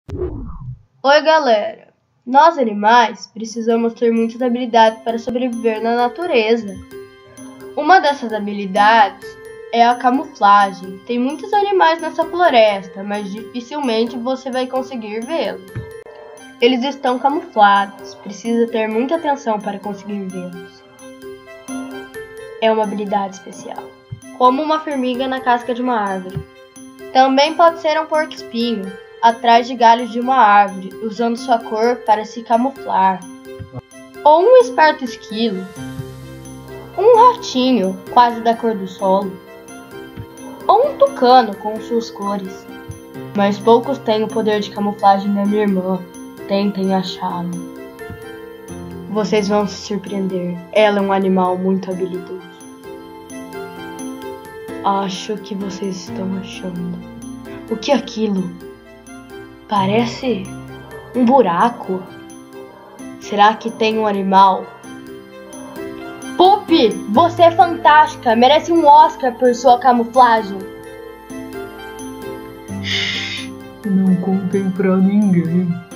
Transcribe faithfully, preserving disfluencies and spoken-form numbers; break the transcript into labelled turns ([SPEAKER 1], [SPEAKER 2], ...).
[SPEAKER 1] Oi galera, nós animais precisamos ter muitas habilidades para sobreviver na natureza. Uma dessas habilidades é a camuflagem. Tem muitos animais nessa floresta, mas dificilmente você vai conseguir vê-los. Eles estão camuflados, precisa ter muita atenção para conseguir vê-los. É uma habilidade especial, como uma formiga na casca de uma árvore. Também pode ser um porco-espinho atrás de galhos de uma árvore, usando sua cor para se camuflar. Ou um esperto esquilo. Um ratinho, quase da cor do solo. Ou um tucano com suas cores. Mas poucos têm o poder de camuflagem da minha irmã. Tentem achá-lo. Vocês vão se surpreender. Ela é um animal muito habilidoso. Acho que vocês estão achando. O que é aquilo? Parece um buraco. Será que tem um animal? Pupi, você é fantástica. Merece um Oscar por sua camuflagem.
[SPEAKER 2] Não contem pra ninguém.